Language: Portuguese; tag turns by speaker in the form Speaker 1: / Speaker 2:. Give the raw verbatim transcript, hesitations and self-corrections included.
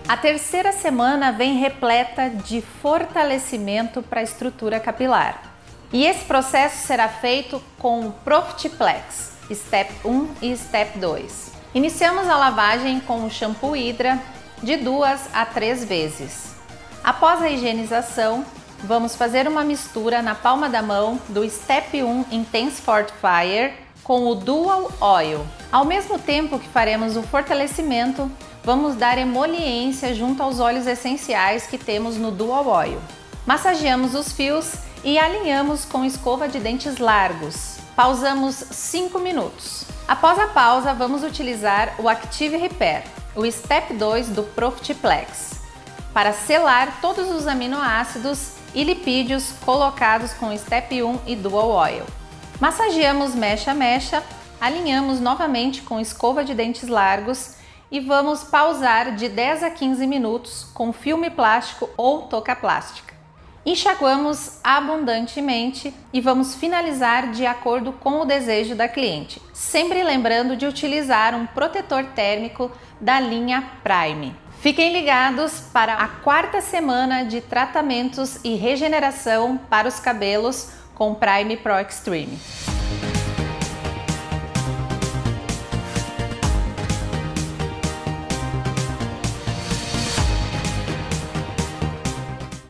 Speaker 1: A terceira semana vem repleta de fortalecimento para a estrutura capilar. E esse processo será feito com o Profit-Plex, Step um e Step dois. Iniciamos a lavagem com o shampoo Hydra de duas a três vezes. Após a higienização, vamos fazer uma mistura na palma da mão do Step um Intense Fortifier com o Dual Oil. Ao mesmo tempo que faremos o fortalecimento, vamos dar emoliência junto aos óleos essenciais que temos no Dual Oil. Massageamos os fios e alinhamos com escova de dentes largos. Pausamos cinco minutos. Após a pausa, vamos utilizar o Active Repair, o Step dois do Profit-Plex, para selar todos os aminoácidos e lipídios colocados com o Step um e Dual Oil. Massageamos mecha a mecha, alinhamos novamente com escova de dentes largos e vamos pausar de dez a quinze minutos com filme plástico ou touca plástica. Enxaguamos abundantemente e vamos finalizar de acordo com o desejo da cliente, sempre lembrando de utilizar um protetor térmico da linha Prime. Fiquem ligados para a quarta semana de tratamentos e regeneração para os cabelos com Prime Pro Extreme.